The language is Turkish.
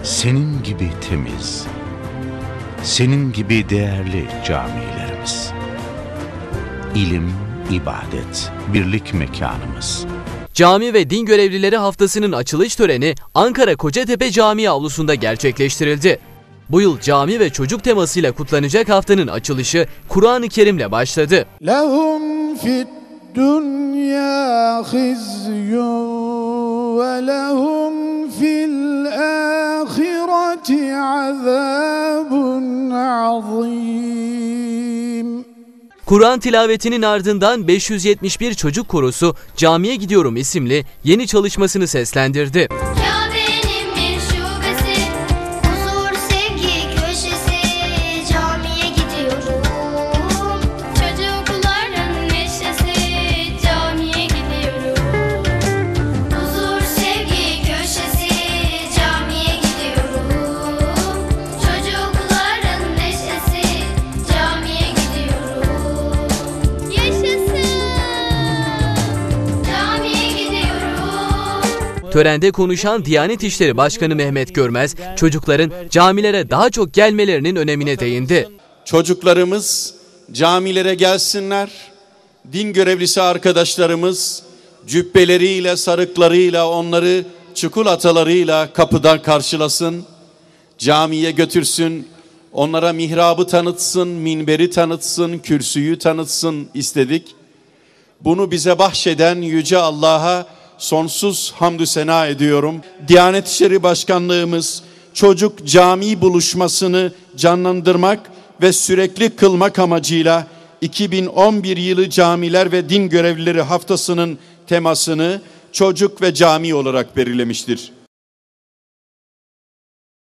Senin gibi temiz, senin gibi değerli camilerimiz. İlim, ibadet, birlik mekanımız. Cami ve din görevlileri haftasının açılış töreni Ankara Kocatepe Camii avlusunda gerçekleştirildi. Bu yıl cami ve çocuk temasıyla kutlanacak haftanın açılışı Kur'an-ı Kerim'le başladı. Lehum fid dunya khizyun ve lehum fil ahireti azabun azim. Kur'an tilavetinin ardından 571 çocuk korosu Camiye Gidiyorum isimli yeni çalışmasını seslendirdi. Törende konuşan Diyanet İşleri Başkanı Mehmet Görmez, çocukların camilere daha çok gelmelerinin önemine değindi. Çocuklarımız camilere gelsinler, din görevlisi arkadaşlarımız cübbeleriyle, sarıklarıyla, onları çikolatalarıyla kapıdan karşılasın, camiye götürsün, onlara mihrabı tanıtsın, minberi tanıtsın, kürsüyü tanıtsın istedik. Bunu bize bahşeden Yüce Allah'a sonsuz hamdü sena ediyorum. Diyanet İşleri Başkanlığımız çocuk cami buluşmasını canlandırmak ve sürekli kılmak amacıyla 2011 yılı Camiler ve Din Görevlileri Haftası'nın temasını çocuk ve cami olarak belirlemiştir.